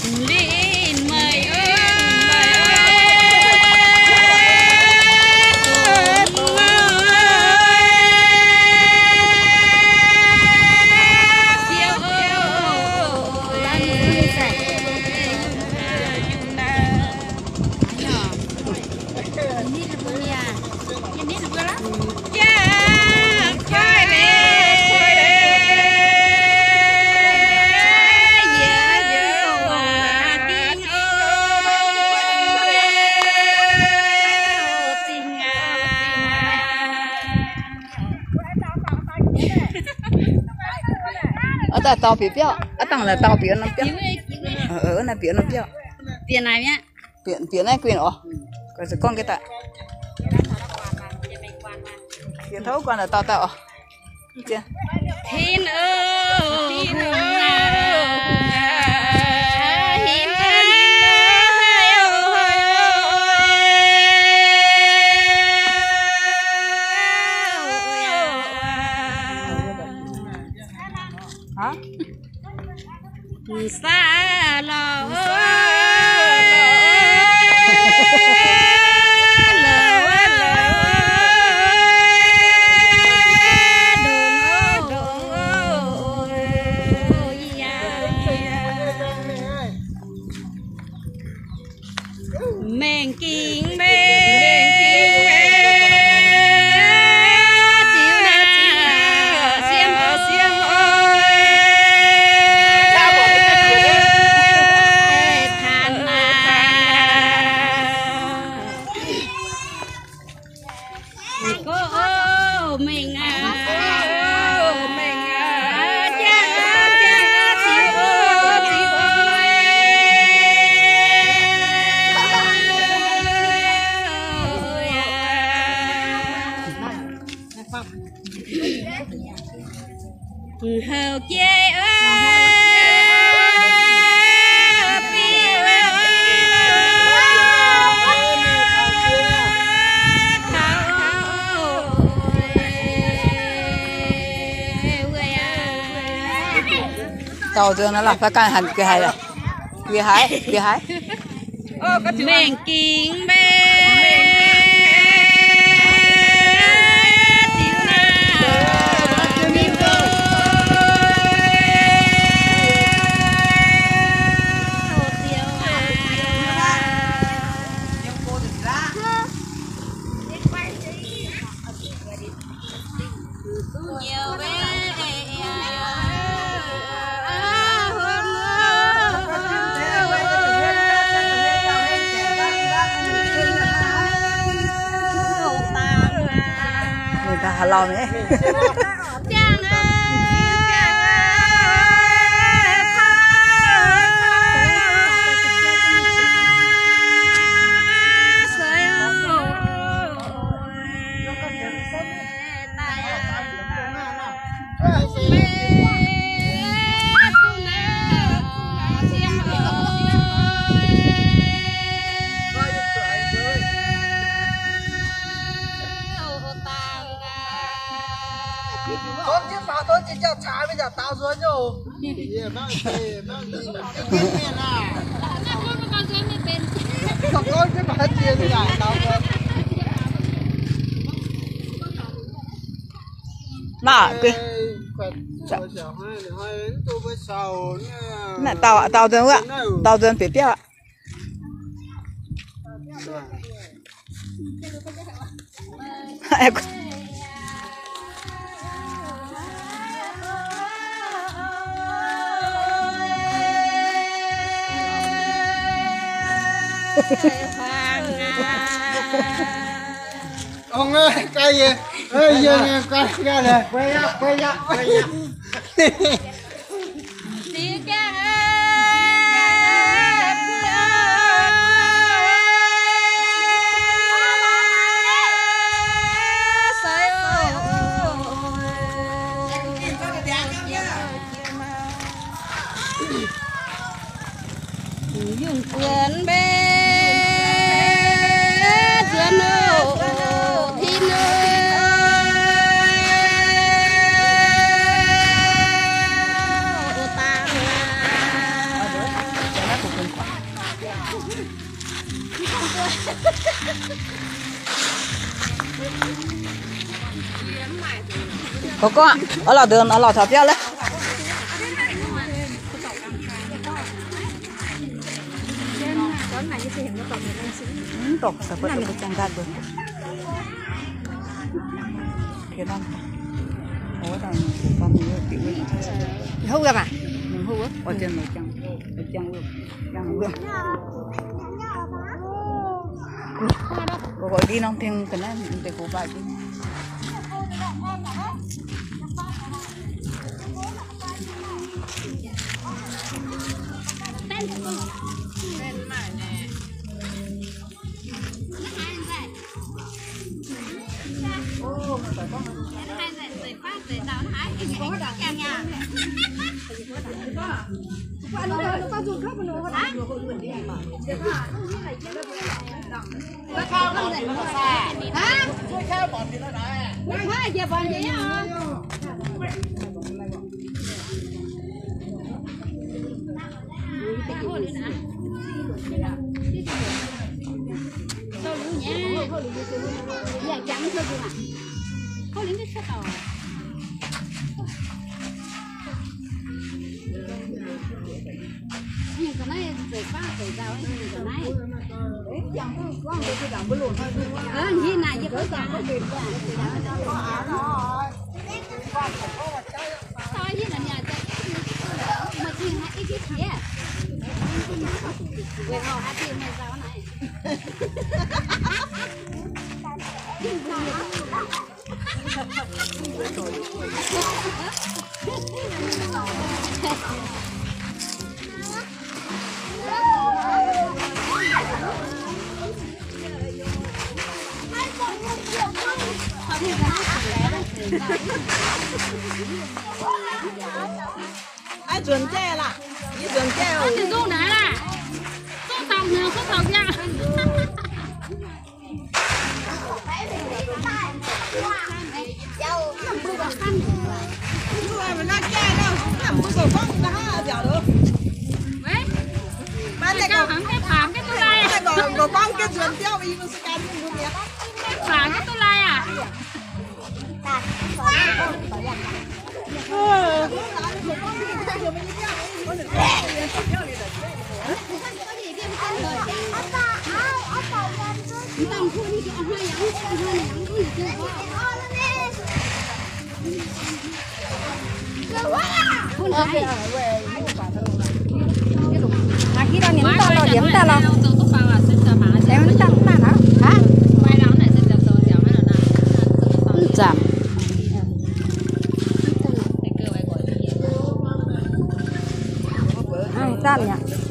Linh mời ơi ở tàu phía béo ở tầng là tàu phía nó béo ở là phía nó béo tiền này nhá phía này quyền ổ còn sẽ con cái tạ phía thấu còn là tàu tàu chưa thiên ơi thiên ơi hả xa lò mình kính bê hầu chê tàu giờ nó là phải can hẳn kia hay là kia hái mình kính bê hà lo này con chứ bảo tôi chỉ cho trái bây giờ tao rồi nhổ con chứ bảo tiền thì lại tao rồi mà cái nè tàu dân ạ tàu dân phía béo ạ ông ơi cây gì ơi giờ cây ra này quay ra dùng cuốn bê cuốn ô thiên ô tàng có ở lò đường ở lò thập giá đấy tộc sẽ bắt được trang gạt được kia năm ủa tao con nhiều kiểu hú ra mà hú á ở trên này trang luôn cô gọi đi nông thiên cái này để cô bài đi ai chuẩn chè là đi chuẩn chè rồi thì dùng đấy là số tàu nhiều số tàu nha mà nó chè đâu làm bữa cổ phong nó ha dẻo được đấy ban này cao hẳn cái phàm cái tôi lai à cổ phong cái chuẩn tiêu y nó sẽ cái gì nhỉ cái phàm cái tôi lai à khi đó những ta lo điểm ta lo em nó chẳng là nó hả giảm ai tan nhỉ